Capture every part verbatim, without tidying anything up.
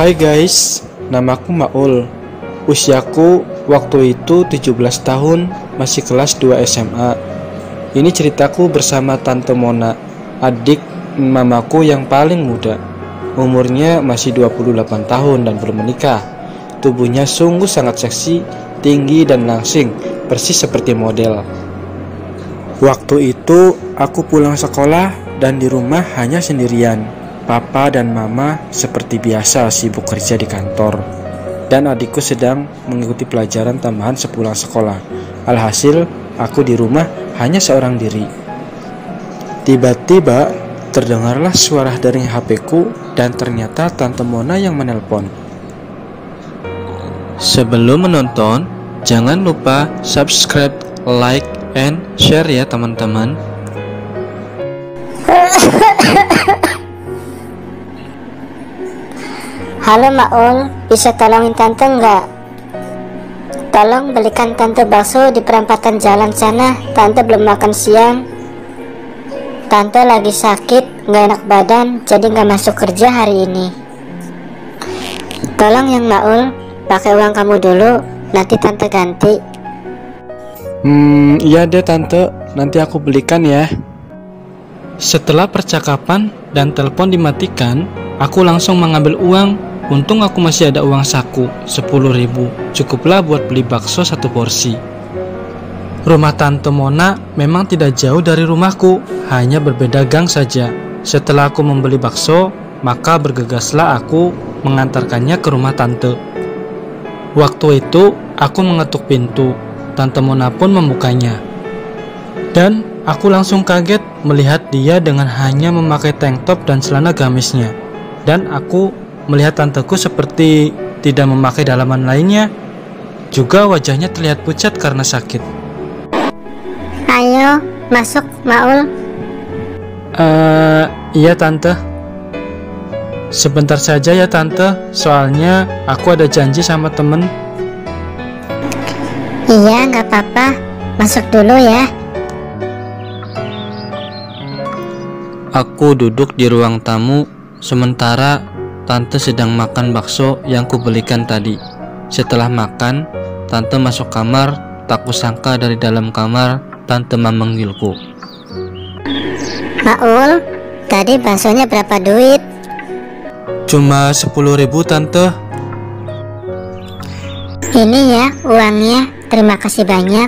Hai guys, namaku Maul. Usiaku waktu itu tujuh belas tahun, masih kelas dua S M A. Ini ceritaku bersama Tante Mona, adik mamaku yang paling muda. Umurnya masih dua puluh delapan tahun dan belum menikah. Tubuhnya sungguh sangat seksi, tinggi dan langsing, persis seperti model. Waktu itu aku pulang sekolah dan di rumah hanya sendirian. Papa dan mama seperti biasa sibuk kerja di kantor, dan adikku sedang mengikuti pelajaran tambahan sepulang sekolah. Alhasil aku di rumah hanya seorang diri. Tiba-tiba terdengarlah suara dari H P ku dan ternyata Tante Mona yang menelpon. Sebelum menonton, jangan lupa subscribe, like, and share ya teman-teman. Halo Maul, bisa tolongin Tante nggak? Tolong belikan Tante bakso di perempatan jalan sana. Tante belum makan siang. Tante lagi sakit, nggak enak badan, jadi nggak masuk kerja hari ini. Tolong yang Maul, pakai uang kamu dulu, nanti Tante ganti. Hmm, iya deh Tante, nanti aku belikan ya. Setelah percakapan dan telepon dimatikan, aku langsung mengambil uang. Untung aku masih ada uang saku sepuluh ribu, cukuplah buat beli bakso satu porsi. Rumah Tante Mona memang tidak jauh dari rumahku, hanya berbeda gang saja. Setelah aku membeli bakso, maka bergegaslah aku mengantarkannya ke rumah Tante. Waktu itu aku mengetuk pintu, Tante Mona pun membukanya. Dan aku langsung kaget melihat dia dengan hanya memakai tank top dan celana gamisnya. Dan aku melihat tanteku seperti tidak memakai dalaman lainnya. Juga wajahnya terlihat pucat karena sakit. Ayo, masuk Maul. Eh, uh, iya Tante. Sebentar saja ya Tante, soalnya aku ada janji sama temen. Iya, nggak apa-apa. Masuk dulu ya. Aku duduk di ruang tamu, sementara Tante sedang makan bakso yang kubelikan tadi. Setelah makan, Tante masuk kamar. Tak kusangka dari dalam kamar Tante memanggilku. Maul, tadi baksonya berapa duit? Cuma sepuluh ribu Tante. Ini ya uangnya, terima kasih banyak.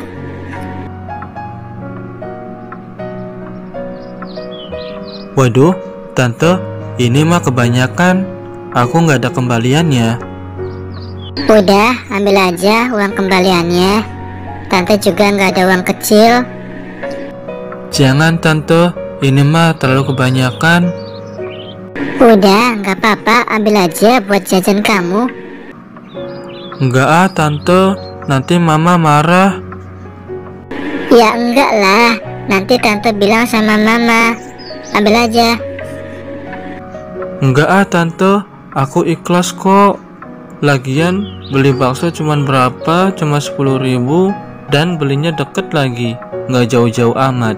Waduh, Tante, ini mah kebanyakan. Aku nggak ada kembaliannya. Udah, ambil aja uang kembaliannya. Tante juga nggak ada uang kecil. Jangan Tante, ini mah terlalu kebanyakan. Udah, nggak apa-apa, ambil aja buat jajan kamu. Enggak ah Tante, nanti Mama marah. Ya enggak lah, nanti Tante bilang sama Mama. Ambil aja. Enggak ah Tante, aku ikhlas kok. Lagian beli bakso cuman berapa, cuma sepuluh ribu. Dan belinya deket lagi, nggak jauh-jauh amat.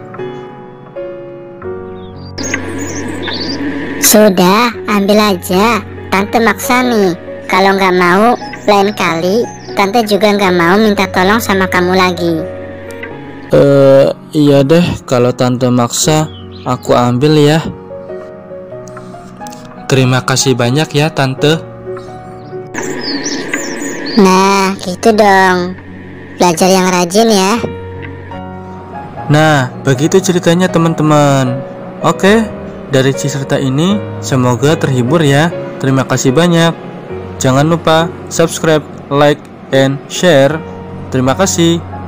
Sudah, ambil aja. Tante maksa nih. Kalau nggak mau, lain kali Tante juga nggak mau minta tolong sama kamu lagi. Eh, iya deh, kalau Tante maksa, aku ambil ya. Terima kasih banyak ya Tante. Nah, gitu dong. Belajar yang rajin ya. Nah, begitu ceritanya teman-teman. Oke, dari cerita ini semoga terhibur ya. Terima kasih banyak. Jangan lupa subscribe, like, and share. Terima kasih.